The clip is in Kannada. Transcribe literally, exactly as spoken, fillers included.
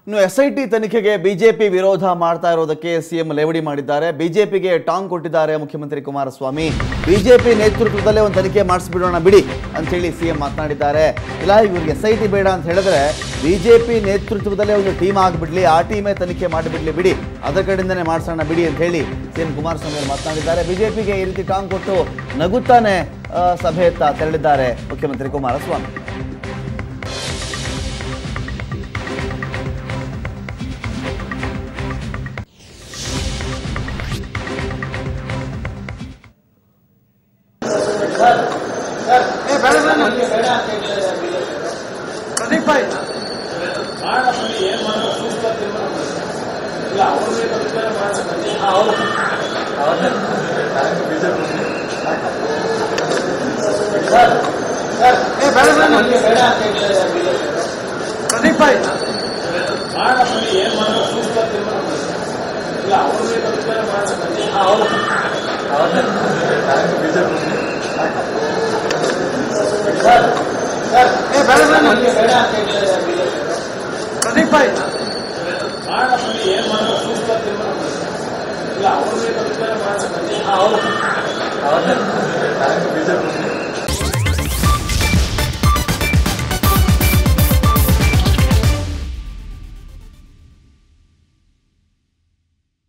ಇನ್ನು ಎಸ್ಐಟಿ ತನಿಖೆಗೆ ಬಿಜೆಪಿ ವಿರೋಧ ಮಾಡ್ತಾ ಇರೋದಕ್ಕೆ ಸಿಎಂ ಲೇವಡಿ ಮಾಡಿದ್ದಾರೆ. ಬಿಜೆಪಿಗೆ ಟಾಂಗ್ ಕೊಟ್ಟಿದ್ದಾರೆ ಮುಖ್ಯಮಂತ್ರಿ ಕುಮಾರಸ್ವಾಮಿ. ಬಿಜೆಪಿ ನೇತೃತ್ವದಲ್ಲೇ ಒಂದು ತನಿಖೆ ಮಾಡಿಸ್ಬಿಡೋಣ ಬಿಡಿ ಅಂತ ಹೇಳಿ ಸಿಎಂ ಮಾತನಾಡಿದ್ದಾರೆ. ಇಲ್ಲ, ಇವ್ರಿಗೆ ಎಸ್ಐಟಿ ಬೇಡ ಅಂತ ಹೇಳಿದ್ರೆ ಬಿಜೆಪಿ ನೇತೃತ್ವದಲ್ಲೇ ಒಂದು ಟೀಮ್ ಆಗಿಬಿಡ್ಲಿ, ಆ ಟೀಮೇ ತನಿಖೆ ಮಾಡಿಬಿಡ್ಲಿ ಬಿಡಿ, ಅದರ ಕಡೆಯಿಂದನೇ ಮಾಡಿಸೋಣ ಬಿಡಿ ಅಂತ ಹೇಳಿ ಸಿಎಂ ಕುಮಾರಸ್ವಾಮಿ ಅವರು ಮಾತನಾಡಿದ್ದಾರೆ. ಬಿಜೆಪಿಗೆ ಈ ರೀತಿ ಟಾಂಗ್ ಕೊಟ್ಟು ನಗುತ್ತಾನೆ ಸಭೆಯತ್ತ ತೆರಳಿದ್ದಾರೆ ಮುಖ್ಯಮಂತ್ರಿ ಕುಮಾರಸ್ವಾಮಿ. ಪ್ರದೀಪ್ ಭಾಯ್ ಪ್ರದೀಪ್ ಭಾಯ್ ಪ್ರದೀಪ್ ಭಾಯ್ ಹೌದು